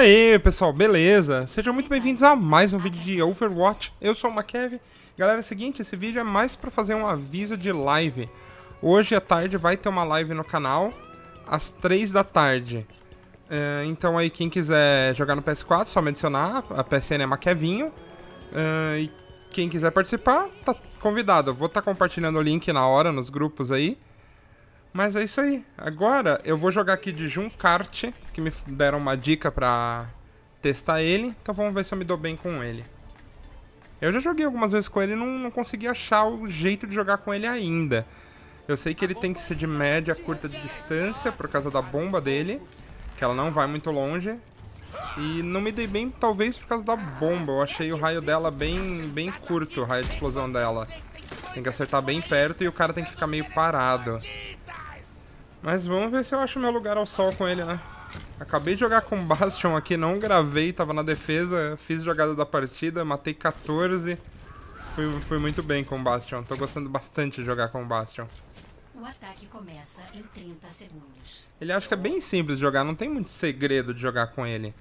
Aê, pessoal, beleza? Sejam muito bem-vindos a mais um vídeo de Overwatch. Eu sou o Makev. Galera, é o seguinte, esse vídeo é mais pra fazer um aviso de live. Hoje à tarde vai ter uma live no canal, às 3 da tarde. Então aí, quem quiser jogar no PS4, só me adicionar. A PSN é Makevinho. E quem quiser participar, tá convidado. Eu vou estar compartilhando o link na hora, nos grupos aí. Mas é isso aí. Agora eu vou jogar aqui de Junkrat, que me deram uma dica pra testar ele. Então vamos ver se eu me dou bem com ele. Eu já joguei algumas vezes com ele e não consegui achar o jeito de jogar com ele ainda. Eu sei que ele tem que ser de média, curta distância por causa da bomba dele, que ela não vai muito longe. E não me dei bem, talvez por causa da bomba. Eu achei o raio dela bem curto, o raio de explosão dela. Tem que acertar bem perto e o cara tem que ficar meio parado. Mas vamos ver se eu acho meu lugar ao sol com ele, né? Acabei de jogar com Bastion aqui, não gravei, tava na defesa, fiz jogada da partida, matei 14. Fui muito bem com Bastion, tô gostando bastante de jogar com Bastion. O ataque começa em 30 segundos. Ele acha que é bem simples de jogar, não tem muito segredo de jogar com ele.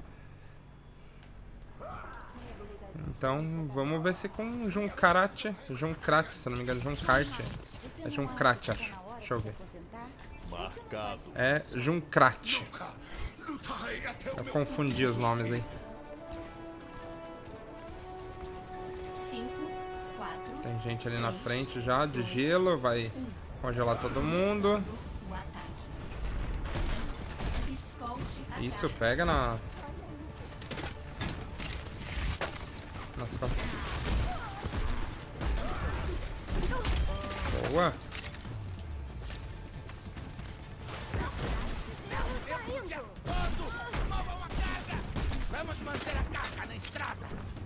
Então vamos ver se com Junkrat, se eu não me engano, Junkrat. É Junkrat, acho. Deixa eu ver. É Junkrat. Eu confundi os nomes aí. 5, 4, Tem gente ali na frente já, de gelo, vai congelar todo mundo. o ataque. Escolte a Isso, pega nas costas. Boa. Vamos manter a carga na estrada.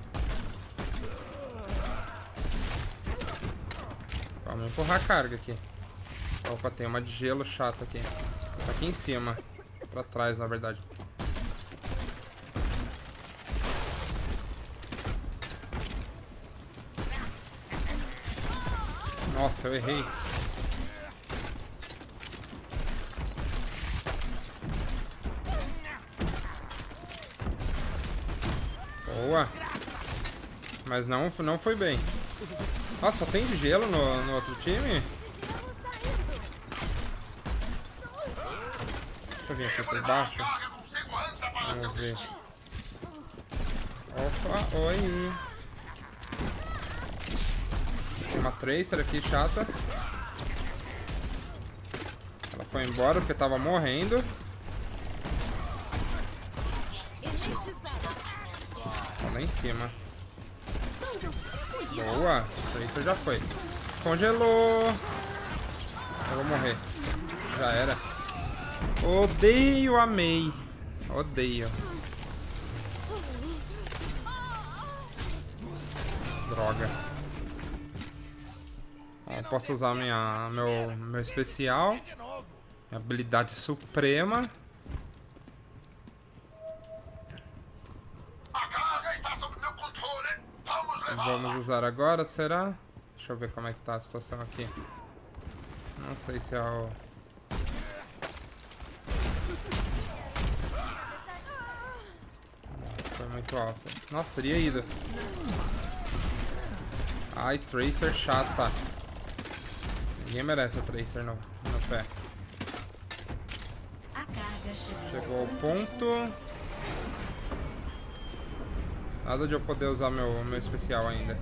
Vamos empurrar a carga aqui. Opa, tem uma de gelo chata aqui. Tá aqui em cima. Pra trás, na verdade. Nossa, eu errei. Boa. Mas não foi bem. Nossa, só tem de gelo no outro time? Deixa eu vir aqui por baixo. Vamos ver. Opa, oi. Tem uma Tracer aqui chata. Ela foi embora porque tava morrendo. Tá lá em cima. Boa, Tracer já foi. Congelou. Eu vou morrer. Já era. Odeio a Mei. Odeio. Droga. Bom, posso usar meu especial. Minha habilidade suprema. Vamos usar agora, será? Deixa eu ver como é que tá a situação aqui. Não sei se é o... Foi muito alto. Nossa, teria ido. Ai, Tracer chata. Ninguém merece a Tracer no pé. A carga Chegou ao ponto. Nada de eu poder usar meu especial ainda.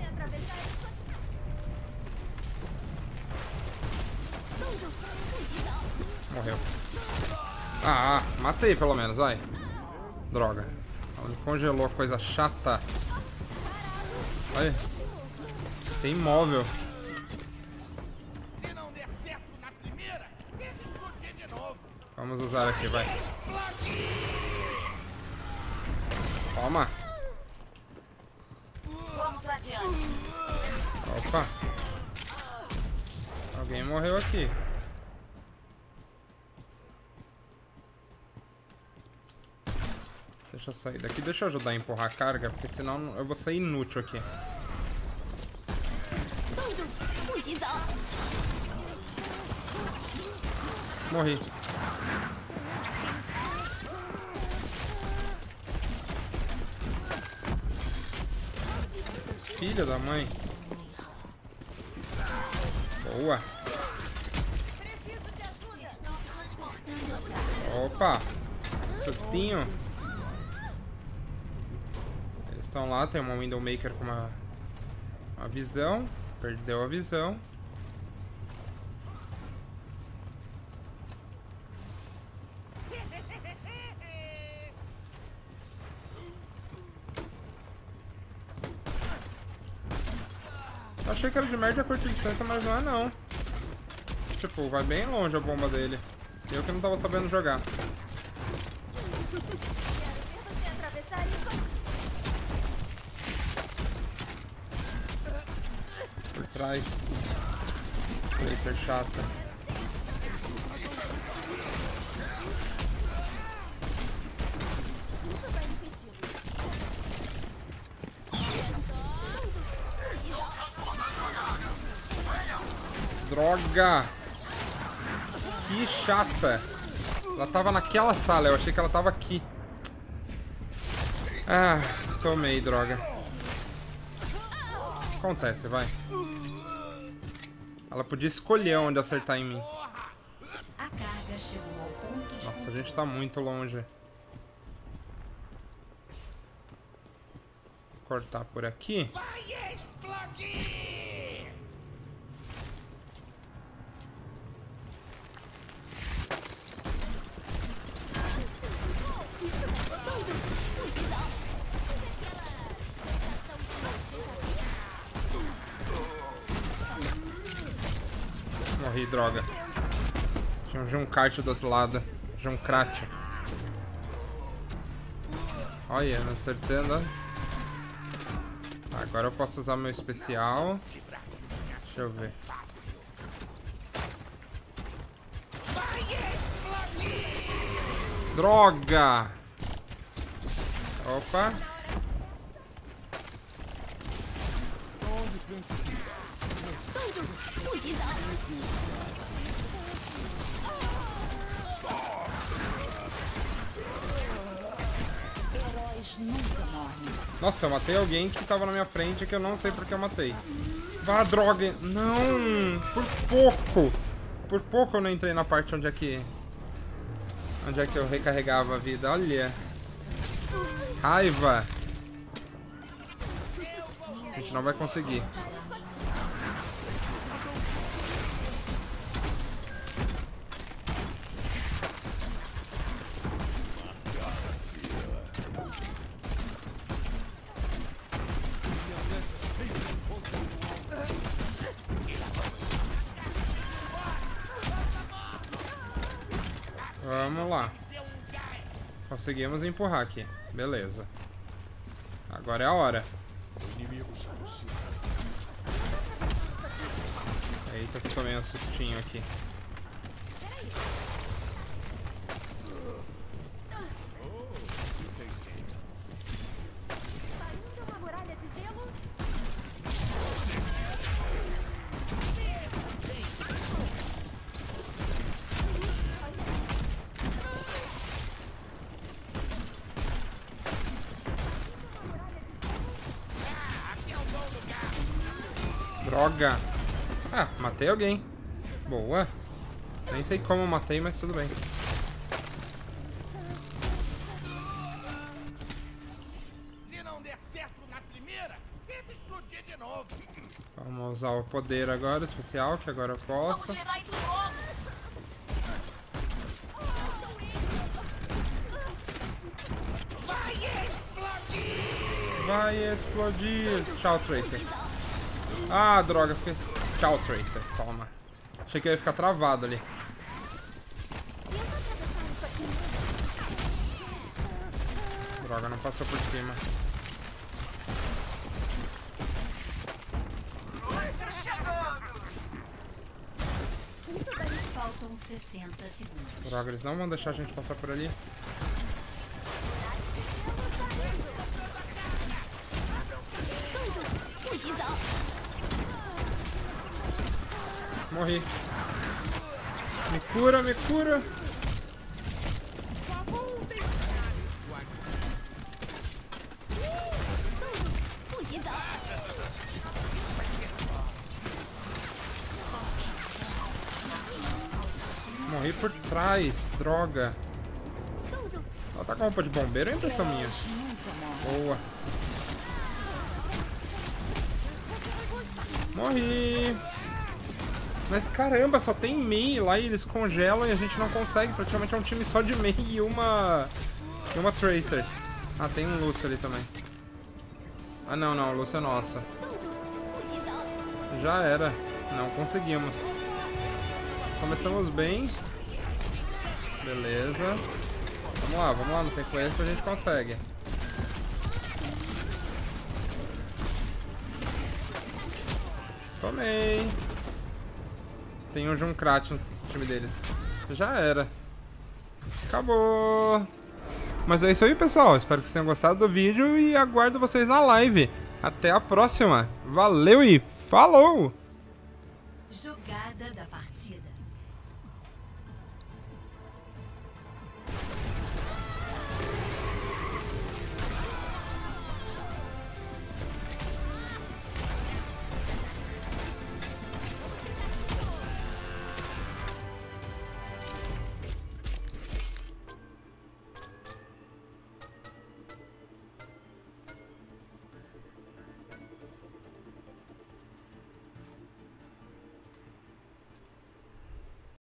Morreu. Ah, matei pelo menos, vai. Droga. Ele congelou, coisa chata. Olha. Tem imóvel. Se não der certo na primeira, tenta explodir de novo. Vamos usar aqui, vai. Toma. Vamos adiante. Opa. Alguém morreu aqui. Deixa eu sair daqui. Deixa eu ajudar a empurrar a carga, porque senão eu vou ser inútil aqui. Morri. Filha da mãe. Boa. Opa. Sustinho. Eles estão lá, tem uma Windowmaker com uma visão. Perdeu a visão. Achei que era de média a curta distância, mas não é não. Tipo, vai bem longe a bomba dele. Eu que não tava sabendo jogar. Por trás. Tracer chata. Droga! Que chata! Ela tava naquela sala, eu achei que ela tava aqui. Ah, tomei, droga. Acontece, vai. Ela podia escolher onde acertar em mim. A carga chegou ao ponto de... Nossa, a gente tá muito longe. Vou cortar por aqui. Vai explodir! Morri, droga. Tinha um Junkrat do outro lado. Junkrat. Olha, me acertando. Agora eu posso usar meu especial. Deixa eu ver. Droga! Opa! Nossa, eu matei alguém que tava na minha frente que eu não sei porque eu matei. Vá, droga! Não! Por pouco! Por pouco eu não entrei na parte onde é que eu recarregava a vida. Olha! Raiva! A gente não vai conseguir. Vamos lá. Conseguimos empurrar aqui. Beleza. Agora é a hora. Eita, que tomei um sustinho aqui. Droga! Ah, matei alguém. Boa. Nem sei como eu matei, mas tudo bem. Se não der certo na primeira, tenta explodir de novo. Vamos usar o poder agora, o especial, que agora eu posso. Vai explodir! Vai explodir! Tchau, Tracer. Ah, droga, fiquei... Tchau, Tracer. Toma. Achei que eu ia ficar travado ali. Droga, não passou por cima. Faltam 60 segundos. Droga, eles não vão deixar a gente passar por ali. Morri. Me cura, me cura. Morri por trás, droga. Ela tá com roupa de bombeiro, é impressão minha. Boa. Morri. Mas caramba, só tem Mei lá e eles congelam e a gente não consegue. Praticamente é um time só de Mei e uma Tracer. Ah, tem um Lúcio ali também. Ah não, o Lúcio é nossa. Já era. Não conseguimos. Começamos bem. Beleza. Vamos lá, no tempo extra a gente consegue. Tomei. Tem um Junkrat no time deles. Já era. Acabou. Mas é isso aí, pessoal. Espero que vocês tenham gostado do vídeo e aguardo vocês na live. Até a próxima. Valeu e falou! Jogada da partida.